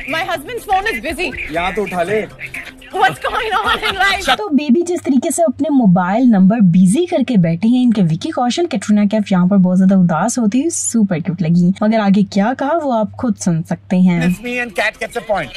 My husband's phone is busy. यहाँ तो उठा ले। What's going on in life? तो बेबी जिस तरीके से अपने मोबाइल नंबर बिजी करके बैठे हैं इनके विकी कौशल, कैटरीना कैफ यहाँ पर बहुत ज्यादा उदास होती है, सुपर क्यूट लगी। मगर आगे क्या कहा वो आप खुद सुन सकते हैं। It's me and Cat gets a point.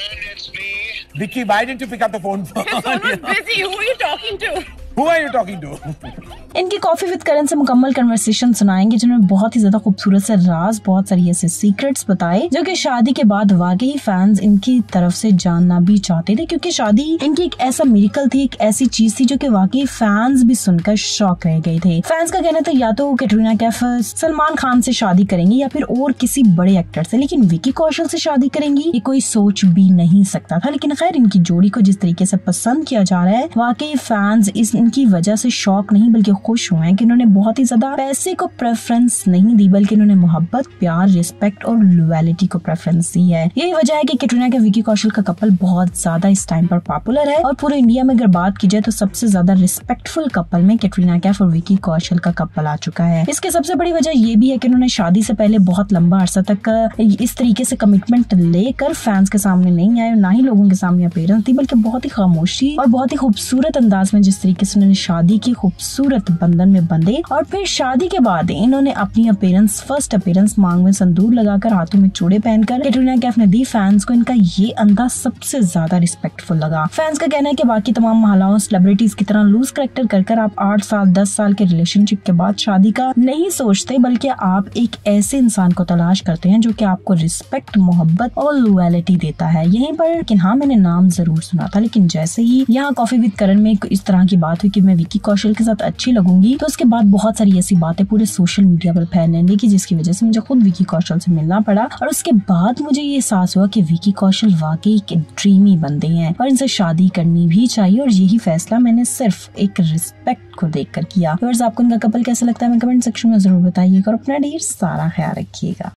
Vicky, why didn't you pick up the phone? His phone was busy. Who are you talking to? Who are you talking to? इनकी कॉफी विद करण से मुकम्मल conversation सुनाएंगे जिन्होंने बहुत ही ज्यादा खूबसूरत से राज, बहुत सारी ऐसे सीक्रेट्स बताए जो कि शादी के बाद वाकई फैंस इनकी तरफ से जानना भी चाहते थे, क्योंकि शादी इनकी एक ऐसा मिरेकल थी, एक ऐसी चीज थी जो कि वाकई फैंस भी सुनकर शॉक रह गए थे। फैंस का कहना था या तो कैटरीना कैफ सलमान खान से शादी करेंगी या फिर और किसी बड़े एक्टर से, लेकिन विकी कौशल से शादी करेंगी ये कोई सोच भी नहीं सकता था। लेकिन खैर इनकी जोड़ी को जिस तरीके से पसंद किया जा रहा है, वाकई फैंस इनकी वजह से शॉक नहीं बल्कि खुश हुए हैं कि इन्होंने बहुत ही ज्यादा पैसे को प्रेफरेंस नहीं दी, बल्कि इन्होंने मोहब्बत, प्यार, रिस्पेक्ट और लॉयल्टी को प्रेफरेंस दी है। यही वजह है कि कैटरीना के विकी कौशल का कपल बहुत ज्यादा इस टाइम पर पॉपुलर है और पूरे इंडिया में अगर बात की जाए तो सबसे ज्यादा रिस्पेक्टफुल कपल में कैटरीना कैफ और विकी कौशल का कपल आ चुका है। इसके सबसे बड़ी वजह ये भी है कि उन्होंने शादी से पहले बहुत लंबा अरसा तक इस तरीके से कमिटमेंट लेकर फैंस के सामने नहीं आए, ना ही लोगों के सामने अपीयरेंस दी, बल्कि बहुत ही खामोशी और बहुत ही खूबसूरत अंदाज में जिस तरीके से उन्होंने शादी की खूबसूरत बंधन में बंधे और फिर शादी के बाद इन्होंने अपनी अपीयरेंस, फर्स्ट अपीयरेंस मांग में संदूर लगाकर, हाथों में चूड़े पहनकर कैटरीना कैफ ने दी। फैंस को इनका ये अंदाज सबसे ज्यादा रिस्पेक्टफुल लगा। फैंस का कहना है कि बाकी तमाम महिलाओं, सेलिब्रिटीज की तरह लूज करेक्टर कर आप 8 साल 10 साल के रिलेशनशिप के बाद शादी का नहीं सोचते, बल्कि आप एक ऐसे इंसान को तलाश करते हैं जो कि आपको रिस्पेक्ट, मोहब्बत और लॉयल्टी देता है। यहीं पर लेकिन हाँ, मैंने नाम जरूर सुना था, लेकिन जैसे ही यहाँ कॉफी विद करण में इस तरह की बात हुई कि मैं विकी कौशल के साथ अच्छी लगूंगी, तो उसके बाद बहुत सारी ऐसी बातें पूरे सोशल मीडिया पर फैलने लगी जिसकी वजह से मुझे खुद विकी कौशल से मिलना पड़ा और उसके बाद मुझे ये एहसास हुआ कि विकी कौशल वाकई एक ड्रीमी बंदे हैं और इनसे शादी करनी भी चाहिए। और यही फैसला मैंने सिर्फ एक रिस्पेक्ट को देखकर किया। आपको इनका कपल कैसा लगता है हमें कमेंट सेक्शन में जरूर बताइएगा और अपना ढेर सारा ख्याल रखिएगा।